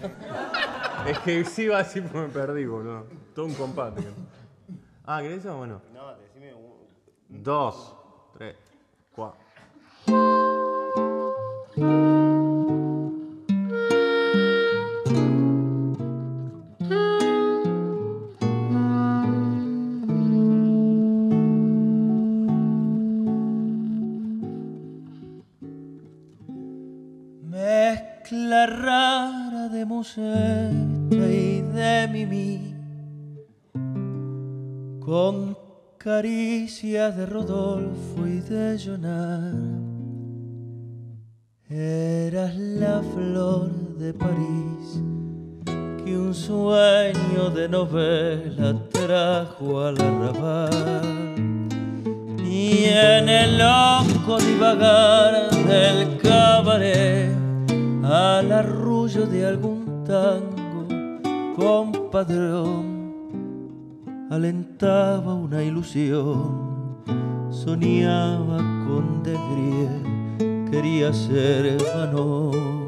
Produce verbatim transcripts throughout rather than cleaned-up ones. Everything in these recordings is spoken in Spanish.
Es que sí va así porque me perdí, boludo. Todo un compás. Ah, ¿querés eso? Bueno. No, decime un... Dos, tres, cuatro. Mezcla rara de museta y de mimí, con caricias de Rodolfo y de Jonar. Eras la flor de París que un sueño de novela trajo al arrabal, y en el loco divagar del cabaret, al arrullo de algún tango compadrón, alentaba una ilusión, soñaba con De Grier, quería ser Manon.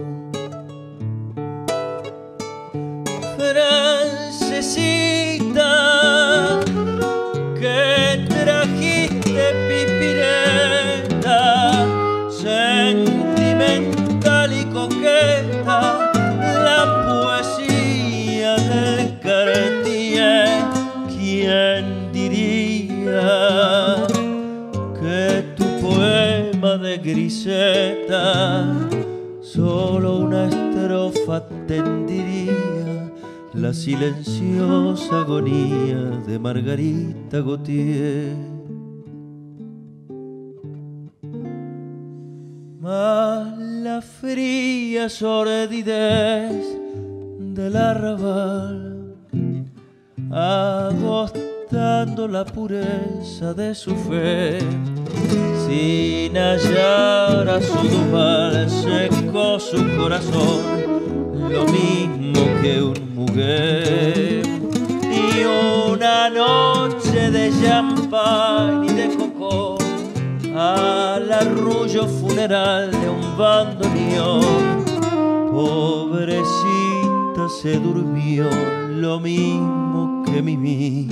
Francesita, que trajiste pipireta, sentimental y coqueta, la poesía del Cartier. ¿Quién diría que tu poema de Griseta solo una estrofa tendría la silenciosa agonía de Margarita Gautier? Mas la fría sordidez del arrabal, agostando la pureza de su fe, sin hallar a su Duval, secó su corazón lo mismo que un muguet. Y una noche de champán y de cocó, al arrullo funeral de un bandoneón, pobrecita se durmió lo mismo que Mimi,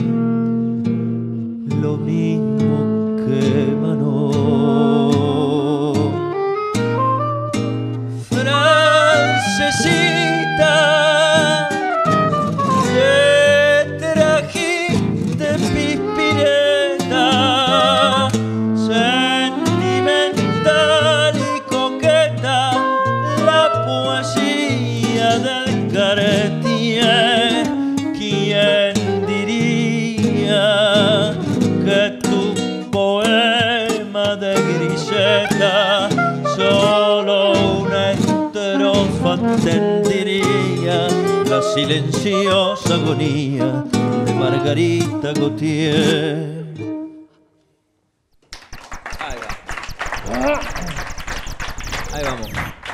lo mismo que Manon. Francesita, que trajiste pispireta, sentimental y coqueta, la poesía del Cartier. ¿Quién diría que tu poema de Griseta solo una estrofa tendría la silenciosa agonía de Margarita Gautier? Ahí va. Ahí vamos.